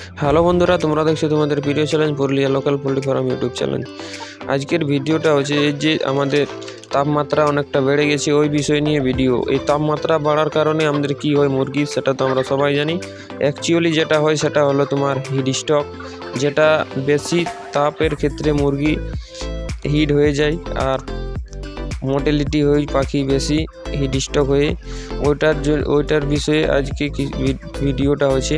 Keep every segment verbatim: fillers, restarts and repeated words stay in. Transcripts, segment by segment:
Hello বন্ধুরা, তোমরা দেখছো তোমাদের video challenge Purulia local poultry farm YouTube challenge. আজকের ভিডিওটা হচ্ছে এই যে আমাদের তাপমাত্রা অনেকটা বেড়ে গেছে ওই বিষয় নিয়ে ভিডিও। এই তাপমাত্রা বাড়ার কারণে আমাদের কি হয় মুরগির, সেটা তো আমরা সবাই জানি। অ্যাকচুয়ালি যেটা হয় সেটা হলো তোমার হিট স্ট্রোক, যেটা বেশি তাপের ক্ষেত্রে মুরগি হিট হয়ে যায় আর মোর্টালিটি হয়ে পাখি বেশি হিট স্ট্রোক হয়ে ওইটার ওইটার বিষয়ে আজকে ভিডিওটা হচ্ছে।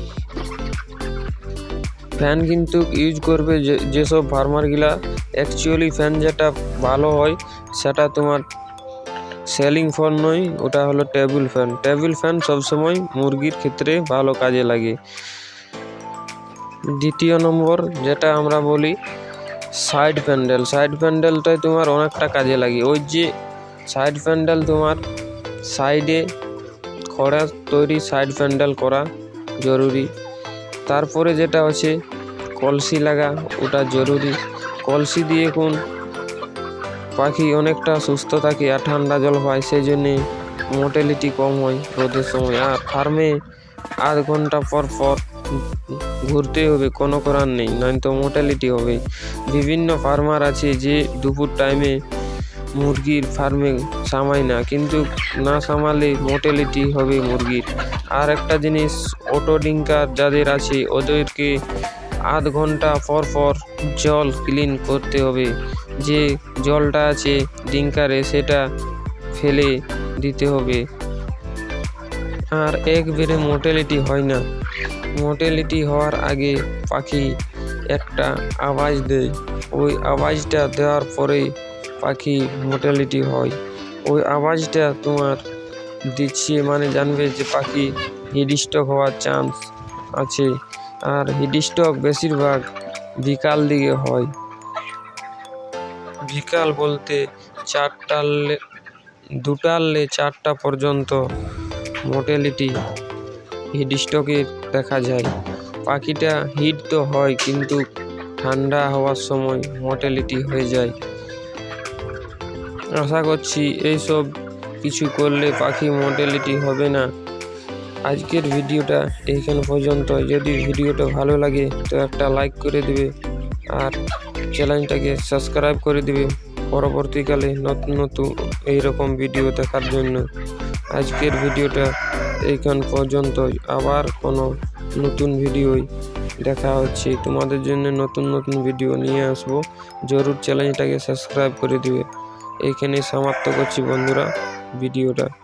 ফ্যান কিন্তু ইউজ করবে যে যেসব ফার্মারগুলা, অ্যাকচুয়ালি ফ্যান যেটা ভালো হয় সেটা তোমার সেলিং ফ্যান নয়, ওটা হলো টেবিল ফ্যান। টেবিল ফ্যান সবসময় মুরগির ক্ষেত্রে ভালো কাজে লাগে। দ্বিতীয় নম্বর যেটা আমরা বলি সাইড প্যান্ডেল। সাইড প্যান্ডেলটাই তোমার অনেকটা কাজে লাগে। ওই যে সাইড প্যান্ডেল তোমার সাইডে খড়া তৈরি সাইড প্যান্ডেল করা জরুরি। তারপরে যেটা হচ্ছে কলসি লাগা, ওটা জরুরি। কলসি দিয়ে কোন পাখি অনেকটা সুস্থ থাকে আর ঠান্ডা জল পায়, সেই জন্যে মোর্টালিটি কম হয় রোদের সময়। আর ফার্মে আধ ঘন্টা পর পর ঘুরতে হবে, কোনো করার নেই, নয়তো মোর্টালিটি হবে। বিভিন্ন ফার্মার আছে যে দুপুর টাইমে মুরগির ফার্মে সামায় না, কিন্তু না সামালে মোর্টালিটি হবে মুরগির। আর একটা জিনিস, অটো ডিঙ্কার যাদের আছে ওদেরকে আধ ঘন্টা পর পর জল ক্লিন করতে হবে। যে জলটা আছে ডিঙ্কারে সেটা ফেলে দিতে হবে। আর একবারে মোর্টালিটি হয় না। মোর্টালিটি হওয়ার আগে পাখি একটা আওয়াজ দেয়, ওই আওয়াজটা দেওয়ার পরে পাখি মোর্টালিটি হয়। ওই আওয়াজটা তোমার দিচ্ছে মানে জানবে যে পাখি হিট স্ট্রোক হওয়ার চান্স আছে। আর হিট স্ট্রোক বেশিরভাগ বিকাল দিকে হয়। বিকাল বলতে চারটার দুটারলে চারটা পর্যন্ত মোর্টালিটি হিট স্ট্রোকের দেখা যায়। পাখিটা হিট তো হয় কিন্তু ঠান্ডা হওয়ার সময় মোর্টালিটি হয়ে যায়। আশা করছি এইসব কিছু করলে পাখি মোর্টালিটি হবে না। আজকের ভিডিওটা এইখান পর্যন্ত। যদি ভিডিওটা ভালো লাগে তো একটা লাইক করে দেবে আর চ্যানেলটাকে সাবস্ক্রাইব করে দেবে পরবর্তীকালে নতুন নতুন এইরকম ভিডিও দেখার জন্য। আজকের ভিডিওটা এইখান পর্যন্ত, আবার কোনো নতুন ভিডিওই দেখা হচ্ছে। তোমাদের জন্য নতুন নতুন ভিডিও নিয়ে আসবো, জরুর চ্যানেলটাকে সাবস্ক্রাইব করে দেবে। এইখানে সমাপ্ত করছি বন্ধুরা ভিডিওটা।